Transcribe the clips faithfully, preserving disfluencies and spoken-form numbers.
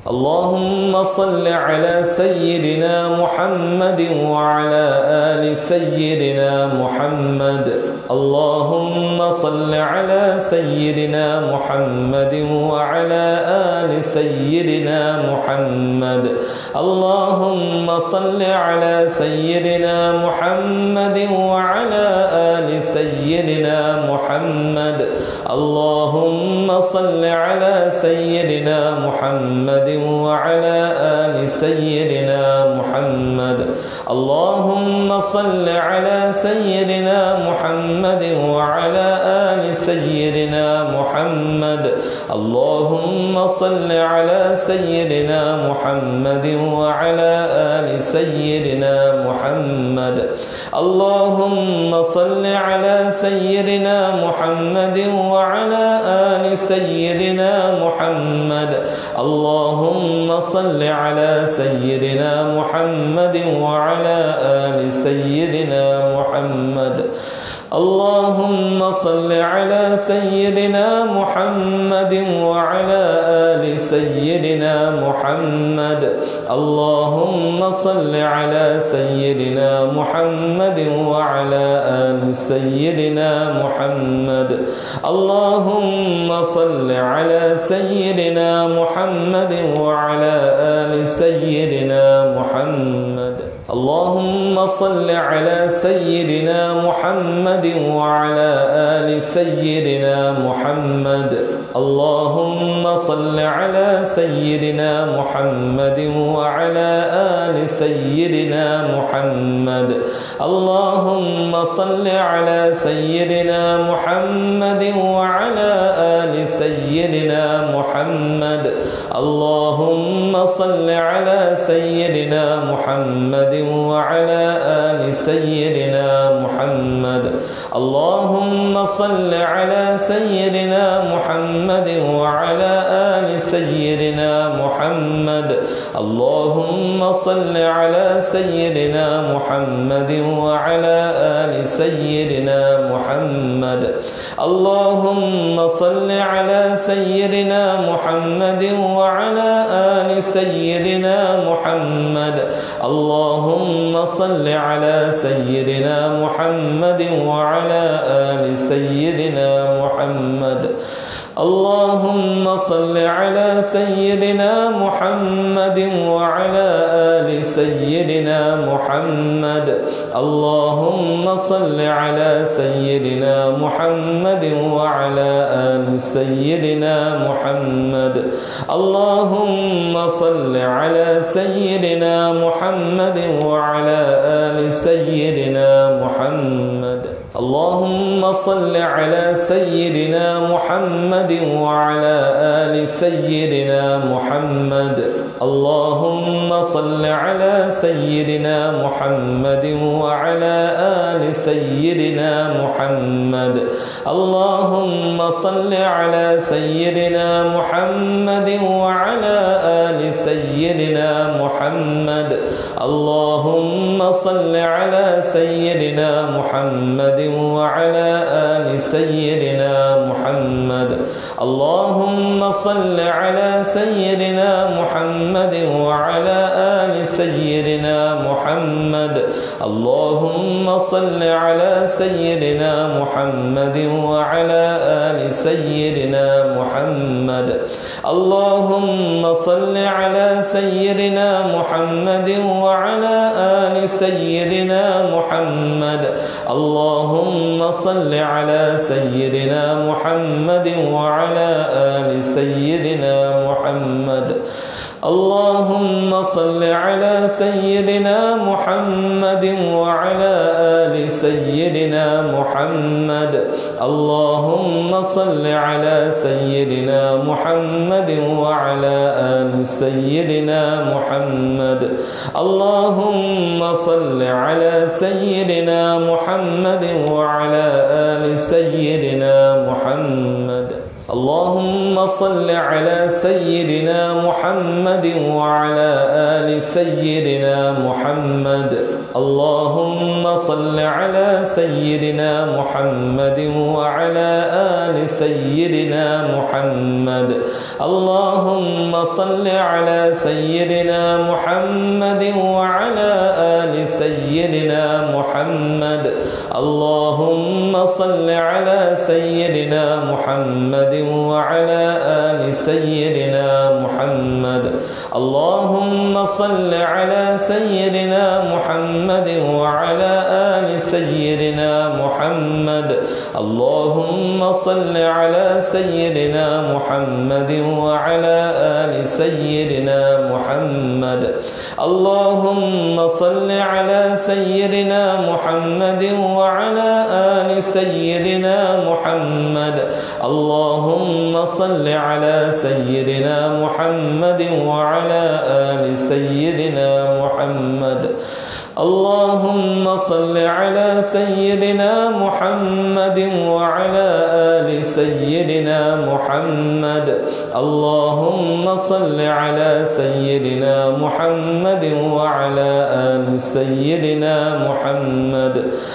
اللهم صل على سيدنا محمد وعلى آل سيدنا محمد. اللهم صل على سيدنا محمد وعلى آل سيدنا محمد. اللهم صل على سيدنا محمد وعلى آل سيدنا محمد. اللهم صل على سيدنا محمد وعلى آل سيدنا محمد. اللهم صل على سيدنا محمد وعلى آل سيدنا محمد. اللهم صل على سيدنا محمد وعلى آل سيدنا محمد. اللهم صل على سيدنا محمد وعلى آل سيدنا محمد. اللهم صل على سيدنا محمد وعلى آل سيدنا محمد. اللهم صل على سيدنا محمد وعلى آل سيدنا محمد. اللهم صل على سيدنا محمد وعلى آل سيدنا محمد. اللهم صل على سيدنا محمد وعلى آل سيدنا محمد. اللهم صل على سيدنا محمد وعلى آل سيدنا محمد. اللهم صل على سيدنا محمد وعلى آل سيدنا محمد. اللهم صل على سيدنا محمد وعلى آل سيدنا محمد. اللهم صل على سيدنا محمد وعلى آل سيدنا محمد. اللهم صل على سيدنا محمد وعلى آل سيدنا محمد. اللهم صل على سيدنا محمد وعلى آل سيدنا محمد. اللهم صل على سيدنا محمد وعلى آل سيدنا محمد. اللهم صل على سيدنا محمد وعلى آل سيدنا محمد. اللهم صل على سيدنا محمد وعلى آل سيدنا محمد. اللهم صل على سيدنا محمد وعلى آل سيدنا محمد. اللهم صل على سيدنا محمد وعلى آل سيدنا محمد. اللهم صل على سيدنا محمد وعلى آل سيدنا محمد. اللهم صل على سيدنا محمد وعلى آل سيدنا محمد. اللهم صل على سيدنا محمد وعلى آل سيدنا محمد. اللهم صل على سيدنا محمد وعلى آل سيدنا محمد. اللهم صل على سيدنا محمد وعلى آل سيدنا محمد. اللهم صل على سيدنا محمد وعلى آل سيدنا محمد. اللهم صل على سيدنا محمد وعلى آل سيدنا محمد. اللهم صل على سيدنا محمد وعلى آل سيدنا محمد. اللهم صل على سيدنا محمد وعلى آل سيدنا محمد. اللهم صل على سيدنا محمد وعلى آل سيدنا محمد. اللهم صل على سيدنا محمد وعلى آل سيدنا محمد. اللهم صل على سيدنا محمد وعلى آل سيدنا محمد. اللهم صل على سيدنا محمد وعلى آل سيدنا محمد اللهم صل على سيدنا محمد وعلى آل سيدنا محمد اللهم صل على سيدنا محمد وعلى آل سيدنا محمد اللهم صل على سيدنا محمد وعلى آل سيدنا محمد اللهم صل على سيدنا محمد وعلى آل سيدنا محمد اللهم صل على سيدنا محمد وعلى آل سيدنا محمد اللهم صل على سيدنا محمد وعلى آل سيدنا محمد اللهم صل على سيدنا محمد وعلى آل سيدنا محمد اللهم صل على سيدنا محمد وعلى آل سيدنا محمد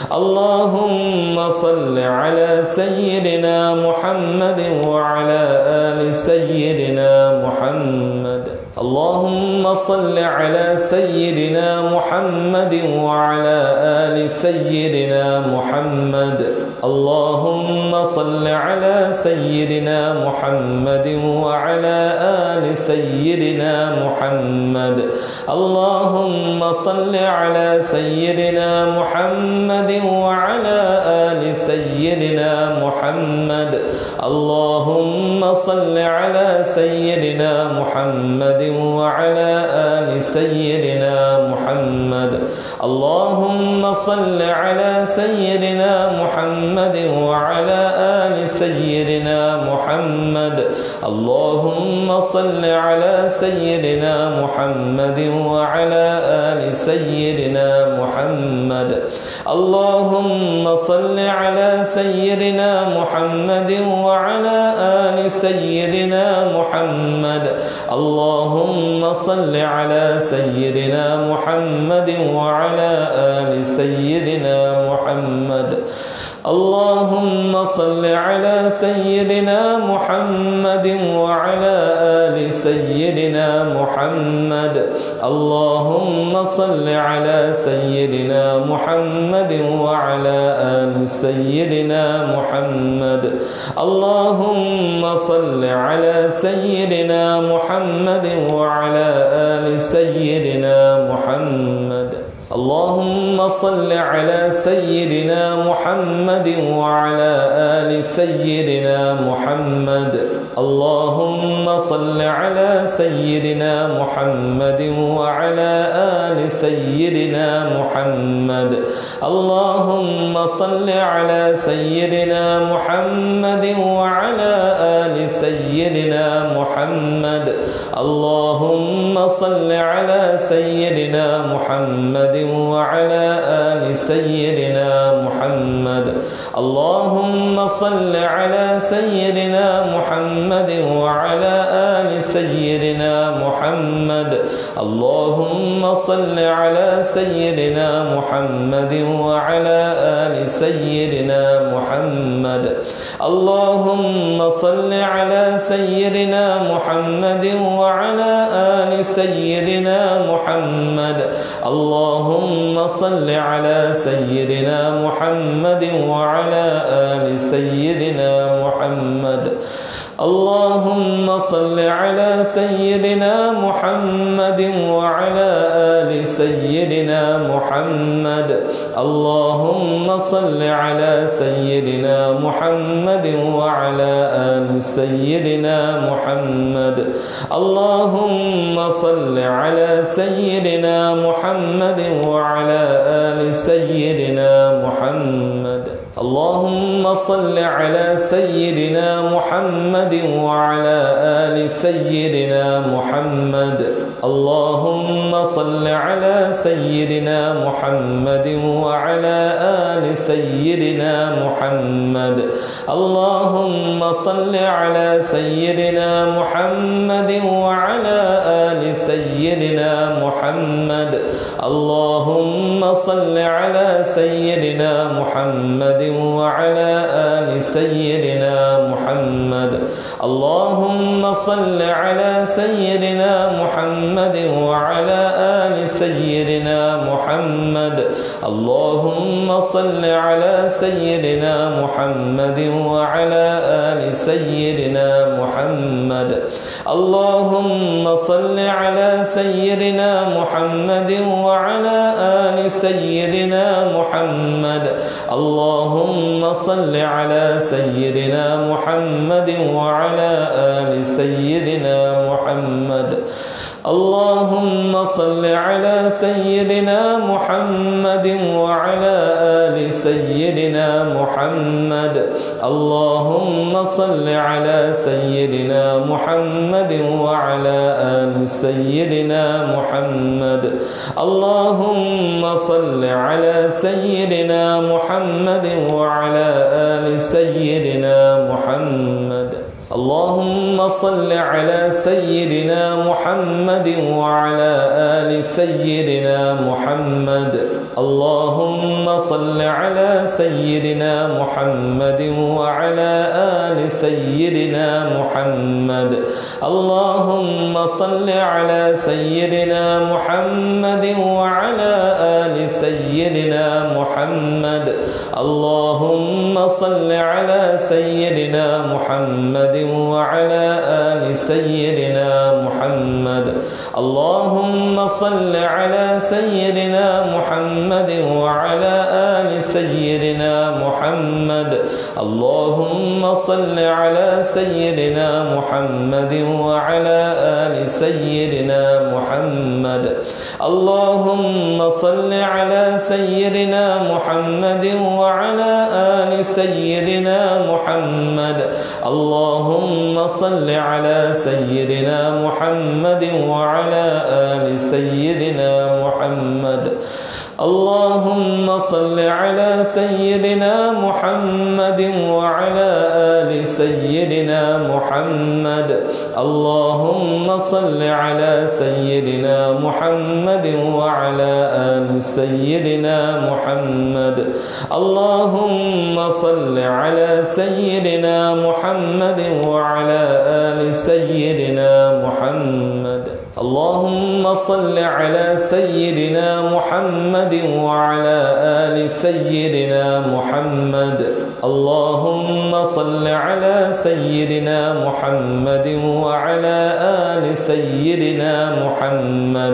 اللهم صل على سيدنا محمد وعلى آل سيدنا محمد اللهم صل على سيدنا محمد وعلى آل سيدنا محمد اللهم صل على سيدنا محمد وعلى آل سيدنا محمد اللهم صل على سيدنا محمد وعلى آل سيدنا محمد اللهم صل على سيدنا محمد وعلى آل سيدنا محمد اللهم صل على سيدنا محمد وعلى آل سيدنا محمد اللهم صل على سيدنا محمد وعلى آل سيدنا محمد اللهم صل على سيدنا محمد وعلى آل سيدنا محمد اللهم صل على سيدنا محمد وعلى آل سيدنا محمد اللهم صل على سيدنا محمد وعلى آل سيدنا محمد اللهم صل على سيدنا محمد وعلى آل سيدنا محمد اللهم صل على سيدنا محمد وعلى آل سيدنا محمد اللهم صل على سيدنا محمد وعلى آل سيدنا محمد اللهم صل على سيدنا محمد وعلى آل سيدنا محمد اللهم صل على سيدنا محمد وعلى آل سيدنا محمد اللهم صل على سيدنا محمد وعلى آل سيدنا محمد اللهم صل على سيدنا محمد وعلى آل سيدنا محمد اللهم صل على سيدنا محمد وعلى آل سيدنا محمد اللهم صل على سيدنا محمد وعلى آل سيدنا محمد اللهم صل على سيدنا محمد وعلى آل سيدنا محمد اللهم صل على سيدنا محمد وعلى آل سيدنا محمد اللهم صل على سيدنا محمد وعلى آل سيدنا محمد اللهم صل على سيدنا محمد وعلى آل سيدنا محمد اللهم صل على سيدنا محمد وعلى آل سيدنا محمد اللهم صل على سيدنا محمد وعلى آل سيدنا محمد اللهم صل على سيدنا محمد وعلى آل سيدنا محمد اللهم صل على سيدنا محمد وعلى آل سيدنا محمد اللهم صل على سيدنا محمد وعلى آل سيدنا محمد اللهم صل على سيدنا محمد وعلى آل سيدنا محمد اللهم صل على سيدنا محمد وعلى آل سيدنا محمد اللهم صل على سيدنا محمد وعلى آل سيدنا محمد اللهم صل على سيدنا محمد وعلى آل سيدنا محمد اللهم صل على سيدنا محمد وعلى آل سيدنا محمد اللهم صل على سيدنا محمد وعلى آل سيدنا محمد اللهم صل على سيدنا محمد وعلى آل سيدنا محمد اللهم صل على سيدنا محمد وعلى آل سيدنا محمد اللهم صل على سيدنا محمد وعلى آل سيدنا محمد اللهم صل على سيدنا محمد وعلى آل سيدنا محمد اللهم صل على سيدنا محمد وعلى آل سيدنا محمد اللهم صل على سيدنا محمد وعلى آل سيدنا محمد اللهم صل على سيدنا محمد وعلى آل سيدنا محمد اللهم صل على سيدنا محمد وعلى آل سيدنا محمد اللهم صل على سيدنا محمد وعلى آل سيدنا محمد اللهم صل على سيدنا محمد وعلى آل سيدنا محمد اللهم صل على سيدنا محمد وعلى آل سيدنا محمد اللهم صل على سيدنا محمد وعلى آل سيدنا محمد اللهم صل على سيدنا محمد وعلى آل سيدنا محمد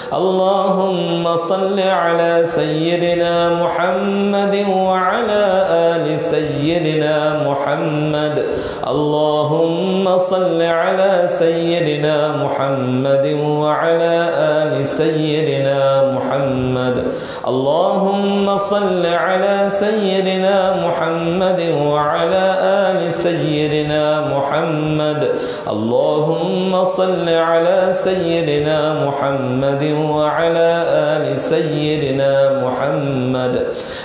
اللهم صل على سيدنا محمد وعلى آل سيدنا محمد اللهم صل على سيدنا محمد وعلى آل سيدنا محمد اللهم صل على سيدنا محمد وعلى آل سيدنا محمد اللهم صل على سيدنا محمد وعلى آل سيدنا محمد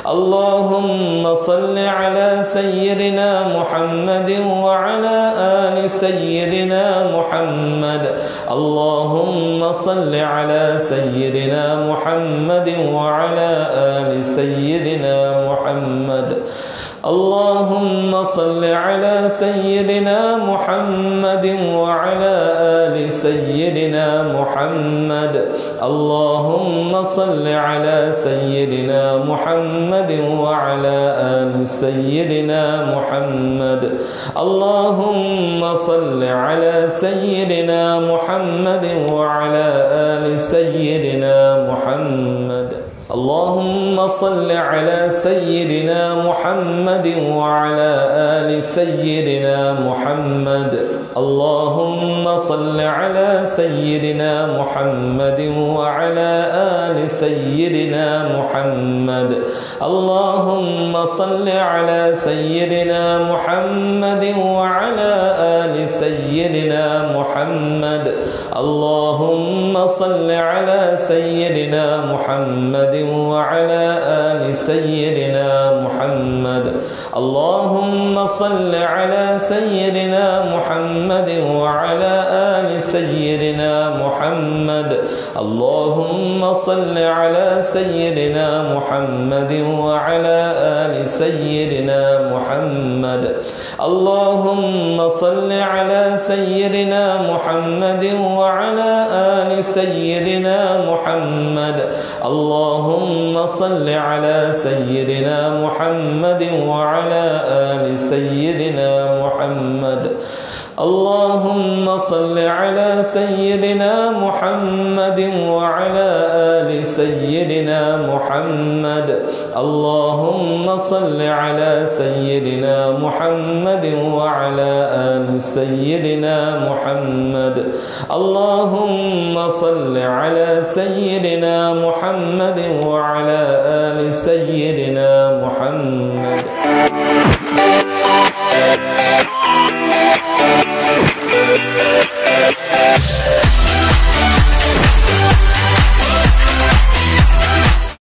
اللهم صل على سيدنا محمد وعلى آل سيدنا محمد اللهم صل على سيدنا محمد وعلى آل سيدنا محمد اللهم صل على سيدنا محمد وعلى آل سيدنا محمد اللهم صل على سيدنا محمد وعلى آل سيدنا محمد اللهم صل على سيدنا محمد وعلى آل سيدنا محمد اللهم صل على سيدنا محمد وعلى آل سيدنا محمد اللهم صل على سيدنا محمد وعلى آل سيدنا محمد اللهم صل على سيدنا محمد وعلى آل سيدنا محمد اللهم صل على سيدنا محمد وعلى آل سيدنا محمد اللهم صل على سيدنا محمد وعلى آل سيدنا محمد محمد اللهم صل على سيدنا محمد وعلى آل سيدنا محمد اللهم صل على سيدنا محمد وعلى آل سيدنا محمد اللهم صل على سيدنا محمد وعلى آل سيدنا محمد اللهم صل على سيدنا محمد وعلى آل سيدنا محمد اللهم صل على سيدنا محمد وعلى آل سيدنا محمد اللهم صل على سيدنا محمد وعلى آل سيدنا محمد